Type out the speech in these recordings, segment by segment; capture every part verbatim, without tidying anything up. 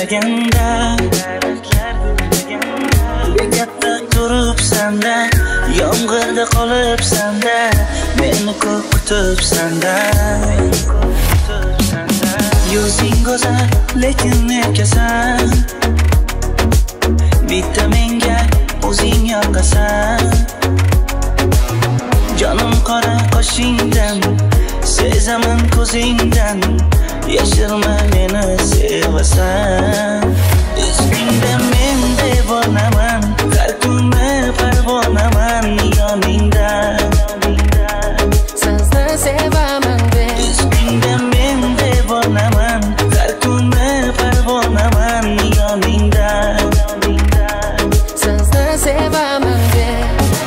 gurlaganda, bekatda turibsan-da, yomg'irda qolibsan-da, meni ko'p kutibsan-da. Yuzing go'zal, lekin nekasan, bitta menga o'zing yoqasan. Jonim qora qoshingdan, sezaman ko'zingdan, yashirma meni sevasan. Izingda men devonaman, har kuni parvonaman yoningda. Sizni sevaman deb Izingda men devonaman, har kuni parvonaman yoningda. Sizni sevaman deb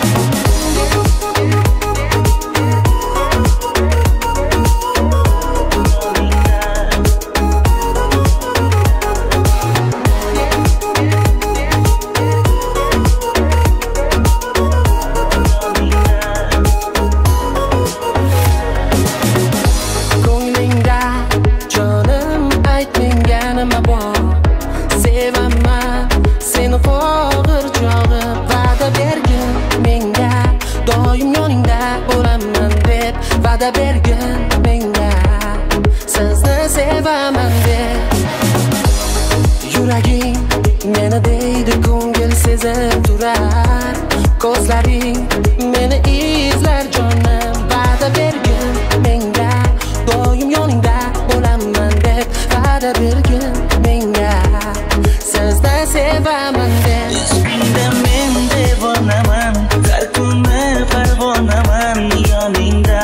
va'da bergin menga, sizni sevaman deb. Yuraging meni deydi, ko'ngil sezib turar, ko'zlaring meni izlar jonim. Va'da bergin menga, doim yoningda bo'laman deb. Va'da bergin menga, sizni sevaman deb. Izingda men devonaman, har kuni parvonaman yoningda.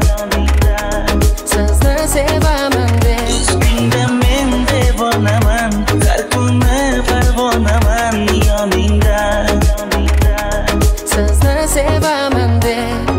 Sizni sevaman deb. Izingda men devonaman, har kuni parvonaman yoningda. Sizni sevaman deb.